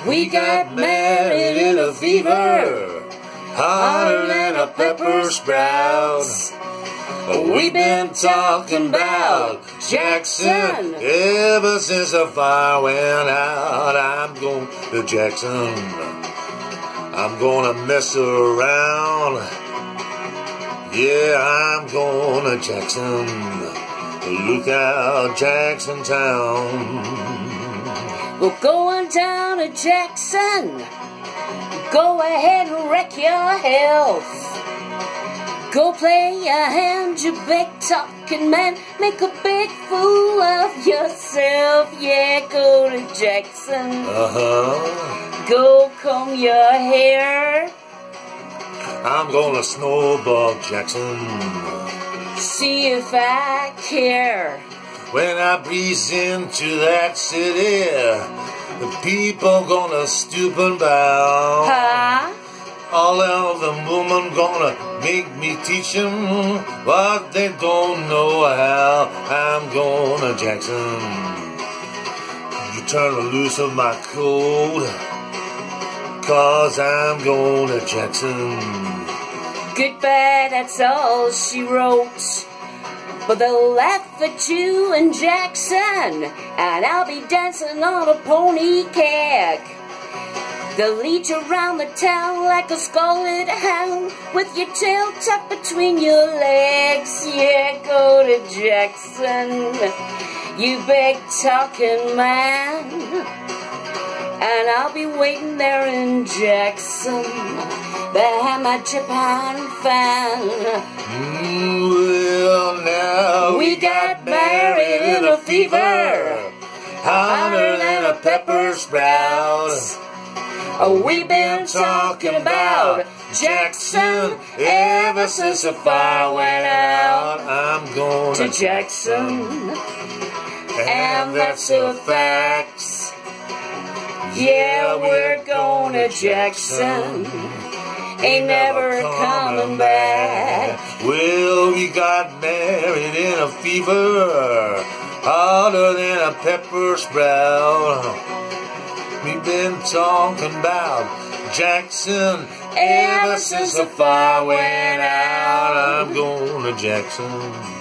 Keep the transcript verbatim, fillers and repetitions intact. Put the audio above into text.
We got married in a fever, hotter than a pepper sprout. We've been talking about Jackson ever since the fire went out. I'm going to Jackson. I'm gonna mess around. Yeah, I'm going to Jackson. Look out, Jackson Town. We're going down to Jackson. Go ahead and wreck your health. Go play your hand, you big talking man. Make a big fool of yourself. Yeah, go to Jackson. Uh-huh. Go comb your hair. I'm gonna snowball Jackson. See if I care. When I breeze into that city, the people gonna stoop and bow. Huh? All of the women gonna make me teach them what they don't know how. I'm going to Jackson. You turn the loose of my coat, cause I'm going to Jackson. Goodbye, that's all she wrote. But they'll laugh at you in Jackson, and I'll be dancing on a pony keg. They'll lead you around the town like a scarlet hound, with your tail tucked between your legs. Yeah, go to Jackson, you big talking man. And I'll be waiting there in Jackson behind my Japan fan. Mm, well, now We got married in a fever, hotter than a pepper sprout. Oh, we've been talking about Jackson ever since the fire went out. I'm going To Jackson, and that's a fact. Yeah, we're going to Jackson, ain't never coming back. Well, we got married in a fever, hotter than a pepper sprout. We've been talking about Jackson ever since the fire went out. I'm going to Jackson.